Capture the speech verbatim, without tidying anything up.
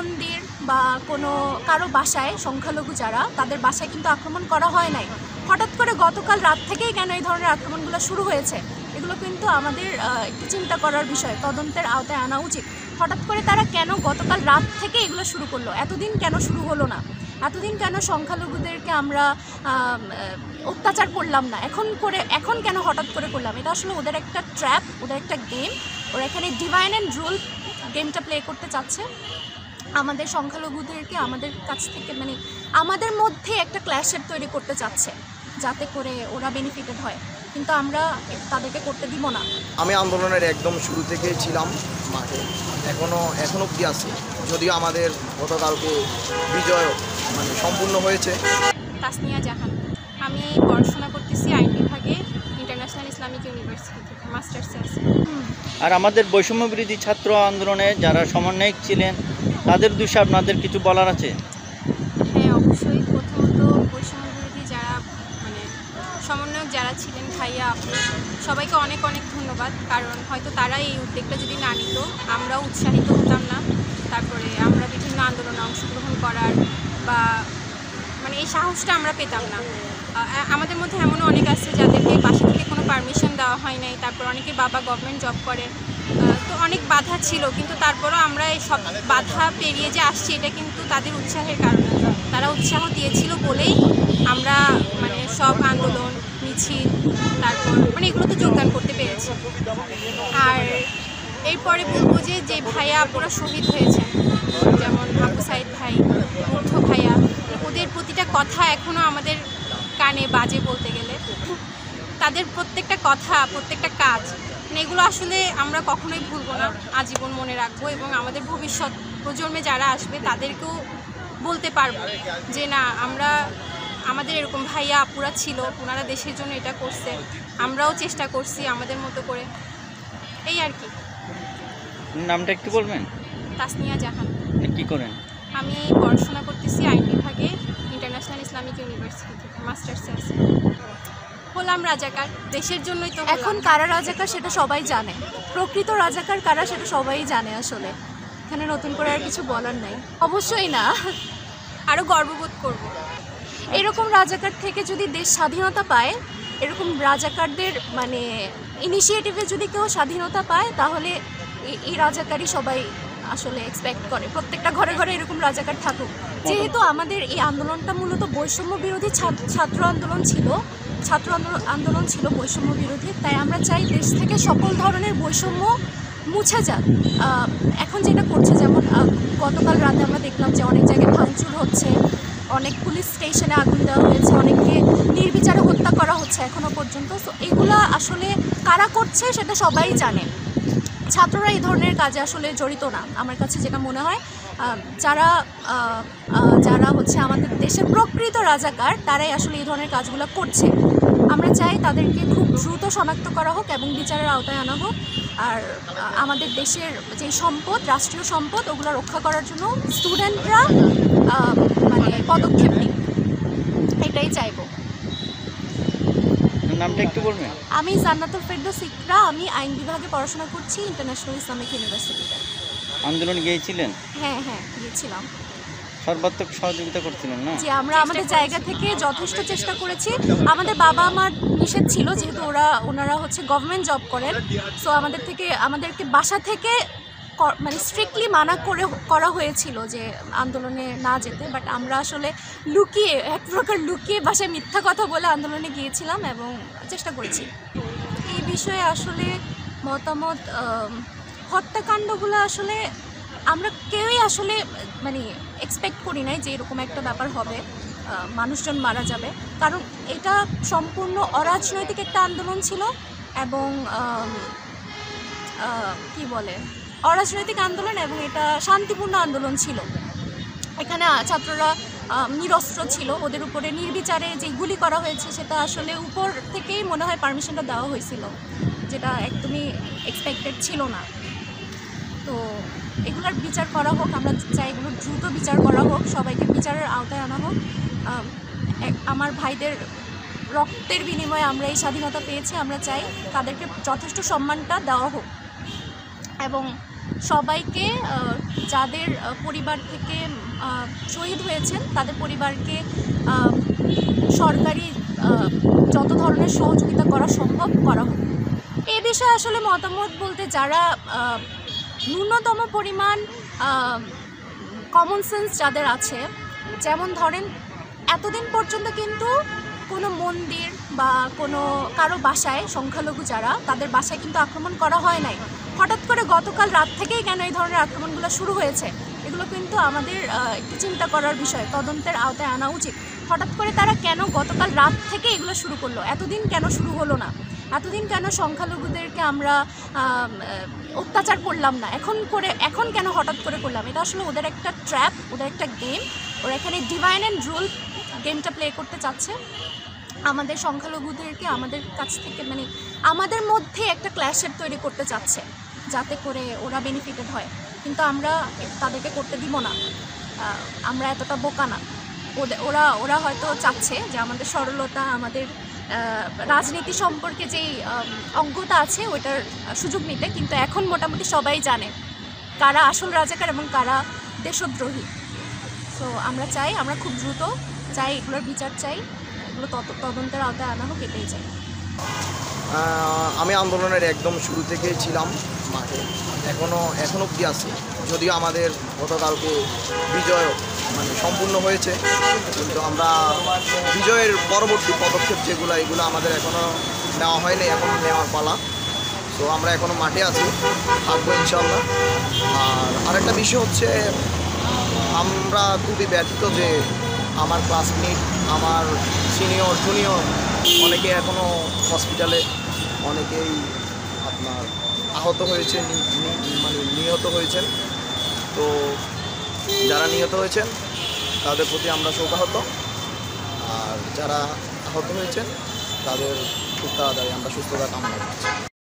মন্দির বা কোনো কারো বাসায় সংখ্যালঘু যারা তাদের বাসায় কিন্তু আক্রমণ করা হয় নাই। হঠাৎ করে গতকাল রাত থেকেই কেন এই ধরনের আক্রমণগুলো শুরু হয়েছে, এগুলো কিন্তু আমাদের একটু চিন্তা করার বিষয়, তদন্তের আওতায় আনা উচিত। হঠাৎ করে তারা কেন গতকাল রাত থেকে এগুলো শুরু করলো, এতদিন কেন শুরু হলো না, এতদিন কেন সংখ্যালঘুদেরকে আমরা অত্যাচার করলাম না, এখন করে এখন কেন হঠাৎ করে করলাম? এটা আসলে ওদের একটা ট্র্যাপ, ওদের একটা গেম। ওরা এখানে ডিভাইন অ্যান্ড রুল গেমটা প্লে করতে চাচ্ছে, আমাদের সংখ্যালঘুদেরকে আমাদের কাছ থেকে মানে আমাদের মধ্যে একটা ক্ল্যাশের তৈরি করতে চাচ্ছে, যাতে করে ওরা বেনিফিটেড হয়, কিন্তু আমরা তাদেরকে করতে দিব না। আমি আন্দোলনের একদম শুরু থেকেই ছিলাম মাঠে, এখনও এখন অবধি আছি, যদিও আমাদের গতকালকে বিজয় মানে সম্পূর্ণ হয়েছে। তাসনিয়া জাহান, আমি পড়াশোনা করতেছি আইন বিভাগে, ইন্টারন্যাশনাল ইসলামিক ইউনিভার্সিটি থেকে মাস্টার্সে আছি। আর আমাদের বৈষম্য বিরোধী ছাত্র আন্দোলনে যারা সমন্বয়ক ছিলেন তাদের উদ্দেশ্যে আপনাদের কিছু বলার আছে? হ্যাঁ, অবশ্যই। প্রথমত বৈষম্য বিরোধী যারা মানে সমন্বয়ক যারা ছিলেন, ভাইয়া আপু, সবাইকে অনেক অনেক ধন্যবাদ। কারণ হয়তো তারা এই উদ্যোগটা যদি না নিত আমরাও উৎসাহিত হতাম না, তারপরে আমরা বিভিন্ন আন্দোলনে অংশগ্রহণ করার বা মানে এই সাহসটা আমরা পেতাম না। আমাদের মধ্যে এমনও অনেক আছে যাদেরকে বাসা থেকে কোনো পারমিশন দেওয়া হয় নাই, তারপর অনেকের বাবা গভর্নমেন্ট জব করে, তো অনেক বাধা ছিল, কিন্তু তারপরও আমরা এই সব বাধা পেরিয়ে যে আসছি এটা কিন্তু তাদের উৎসাহের কারণে। তারা উৎসাহ দিয়েছিল বলেই আমরা মানে সব আন্দোলন মিছিল তারপর মানে এগুলোতে যোগদান করতে পেরেছি। আর এরপরে বলবো যে যে ভাইয়া আপুরা শহীদ হয়েছেন, যেমন আবু সাইদ ভাই, মুগ্ধ ভাইয়া, ওদের প্রতিটা কথা এখনও আমাদের কানে বাজে বলতে গেলে। তাদের প্রত্যেকটা কথা, প্রত্যেকটা কাজ মানে এগুলো আসলে আমরা কখনোই ভুলবো না, আজীবন মনে রাখবো, এবং আমাদের ভবিষ্যৎ প্রজন্মে যারা আসবে তাদেরকেও বলতে পারবো যে না, আমরা আমাদের এরকম ভাইয়া আপুরা ছিল, ওনারা দেশের জন্য এটা করছে, আমরাও চেষ্টা করছি আমাদের মতো করে। এই আর কি। নামটা একটু বলবেন? তাসনিয়া জাহান। কি করেন? আমি পড়াশোনা করতেছি আইন বিভাগে, ইন্টারন্যাশনাল ইসলামিক ইউনিভার্সিটি থেকে মাস্টার্সে আছি। হলাম রাজাকার, দেশের জন্যই তো। এখন কারা রাজাকার সেটা সবাই জানে, প্রকৃত রাজাকার কারা সেটা সবাই জানে। আসলে এখানে নতুন করে আর কিছু বলার নাই। অবশ্যই না, আরও গর্ববোধ করব। এরকম রাজাকার থেকে যদি দেশ স্বাধীনতা পায়, এরকম রাজাকারদের মানে ইনিশিয়েটিভে যদি কেউ স্বাধীনতা পায়, তাহলে এই রাজাকারই সবাই আসলে এক্সপেক্ট করে, প্রত্যেকটা ঘরে ঘরে এরকম রাজাকার থাকুক। যেহেতু আমাদের এই আন্দোলনটা মূলত বৈষম্য বিরোধী ছাত্র আন্দোলন ছিল, ছাত্র আন্দোলন ছিল বৈষম্য বিরোধী, তাই আমরা চাই দেশ থেকে সকল ধরনের বৈষম্য মুছে যাক। এখন যেটা করছে, যেমন গতকাল রাতে আমরা দেখলাম যে অনেক জায়গায় ভাঙচুর হচ্ছে, অনেক পুলিশ স্টেশনে আগুন দেওয়া হয়েছে, অনেককে নির্বিচারে হত্যা করা হচ্ছে এখনও পর্যন্ত। তো এগুলা আসলে কারা করছে সেটা সবাই জানে, ছাত্ররা এই ধরনের কাজে আসলে জড়িত না। আমার কাছে যেটা মনে হয়, যারা যারা হচ্ছে আমাদের দেশের প্রকৃত রাজাকার, তারাই আসলে এই ধরনের কাজগুলো করছে। আমরা চাই তাদেরকে খুব দ্রুত শনাক্ত করা হোক এবং বিচারের আওতায় আনা হোক। আর আমাদের দেশের যে সম্পদ, রাষ্ট্রীয় সম্পদ, ওগুলো রক্ষা করার জন্য স্টুডেন্টরা মানে পদক্ষেপ নিক, এটাই চাইবো। নামটা একটু বলবেন? আমি জান্নাতুল ফেরদৌস ইকরা, আমি আইন বিভাগে পড়াশোনা করছি ইন্টারন্যাশনাল ইসলামিক ইউনিভার্সিটিতে। আন্দোলন গিয়েছিলেন? হ্যাঁ হ্যাঁ গিয়েছিলাম। সর্বাত্মক সহযোগিতা করছিলেন না? জি, আমরা আমাদের জায়গা থেকে যথেষ্ট চেষ্টা করেছি। আমাদের বাবা আমার নিষেধ ছিল, যেহেতু ওরা ওনারা হচ্ছে গভর্নমেন্ট জব করেন, সো আমাদের থেকে আমাদেরকে বাসা থেকে মানে স্ট্রিক্টলি মানা করে করা হয়েছিল যে আন্দোলনে না যেতে, বাট আমরা আসলে লুকিয়ে, এক প্রকার লুকিয়ে বাসায় মিথ্যা কথা বলে আন্দোলনে গিয়েছিলাম এবং চেষ্টা করেছি। এই বিষয়ে আসলে মতামত, হত্যাকাণ্ডগুলো আসলে আমরা কেউই আসলে মানে এক্সপেক্ট করি নাই যে এরকম একটা ব্যাপার হবে, মানুষজন মারা যাবে, কারণ এটা সম্পূর্ণ অরাজনৈতিক একটা আন্দোলন ছিল এবং কি বলে অরাজনৈতিক আন্দোলন, এবং এটা শান্তিপূর্ণ আন্দোলন ছিল। এখানে ছাত্ররা নিরস্ত্র ছিল, ওদের উপরে নির্বিচারে যে গুলি করা হয়েছে সেটা আসলে উপর থেকেই মনে হয় পারমিশনটা দেওয়া হয়েছিল, যেটা একদমই এক্সপেক্টেড ছিল না। তো এগুলোর বিচার করা হোক, আমরা চাই এগুলোর দ্রুত বিচার করা হোক, সবাইকে বিচারের আওতায় আনা হোক। আমার ভাইদের রক্তের বিনিময়ে আমরা এই স্বাধীনতা পেয়েছি, আমরা চাই তাদেরকে যথেষ্ট সম্মানটা দেওয়া হোক এবং সবাইকে আহ, যাদের আহ, পরিবার থেকে আহ, শহীদ হয়েছেন তাদের পরিবারকে আহ, সরকারি আহ, যত ধরনের সহযোগিতা করা সম্ভব করা হোক। এই বিষয়ে আসলে মতামত বলতে যারা আহ, ন্যূনতম পরিমাণ কমন সেন্স যাদের আছে, যেমন ধরেন এতদিন পর্যন্ত কিন্তু কোনো মন্দির বা কোনো কারো বাসায় সংখ্যালঘু যারা তাদের বাসায় কিন্তু আক্রমণ করা হয় নাই। হঠাৎ করে গতকাল রাত থেকেই কেন এই ধরনের আক্রমণগুলো শুরু হয়েছে, এগুলো কিন্তু আমাদের আহ, একটু চিন্তা করার বিষয়, তদন্তের আওতায় আনা উচিত। হঠাৎ করে তারা কেন গতকাল রাত থেকে এগুলো শুরু করলো, এতদিন কেন শুরু হলো না, এতদিন কেন সংখ্যালঘুদেরকে আমরা আহ, অত্যাচার করলাম না, এখন করে এখন কেন হঠাৎ করে করলাম? এটা আসলে ওদের একটা ট্র্যাপ, ওদের একটা গেম। ওরা এখানে ডিভাইন অ্যান্ড রুল গেমটা প্লে করতে চাচ্ছে, আমাদের সংখ্যালঘুদেরকে আমাদের কাছ থেকে মানে আমাদের মধ্যে একটা ক্ল্যাশের তৈরি করতে চাচ্ছে, যাতে করে ওরা বেনিফিটেড হয়। কিন্তু আমরা তাদেরকে করতে দিব না, আহ, আমরা এতটা বোকা না। ওদের ওরা ওরা হয়তো চাচ্ছে যে আমাদের সরলতা, আমাদের আহ, রাজনীতি সম্পর্কে যেই আম, অজ্ঞতা আছে ওইটার সুযোগ নিতে। কিন্তু এখন মোটামুটি সবাই জানে কারা আসল রাজাকার এবং কারা দেশদ্রোহী। সো আমরা চাই, আমরা খুব দ্রুত চাই এগুলোর বিচার চাই, এগুলো তত- তদন্তের আওতায় আনা হোক, এটাই চাই। আহ, আমি আন্দোলনের একদম শুরু থেকেই ছিলাম মাঠে, এখনও এখন অবধি আছি। যদিও আমাদের গতকালকে বিজয় মানে সম্পূর্ণ হয়েছে, কিন্তু আমরা বিজয়ের পরবর্তী পদক্ষেপ যেগুলো এগুলো আমাদের এখনও নেওয়া হয়নি, এখন নেওয়ার পালা। তো আমরা এখনও মাঠে আছি, থাকবো ইনশাল্লাহ। আর আরেকটা বিষয় হচ্ছে আমরা খুবই ব্যথিত যে আমার ক্লাসমেট, আমার সিনিয়র জুনিয়র অনেকে এখনও হসপিটালে, অনেকেই আপনার আহত হয়েছে, নি- নি- মানে নিহত হয়েছেন। তো যারা নিহত হয়েছেন তাদের প্রতি আমরা শোকাহত, আর যারা আহত হয়েছেন তাদের খুব তাড়াতাড়ি আমরা সুস্থতা কামনা করছি।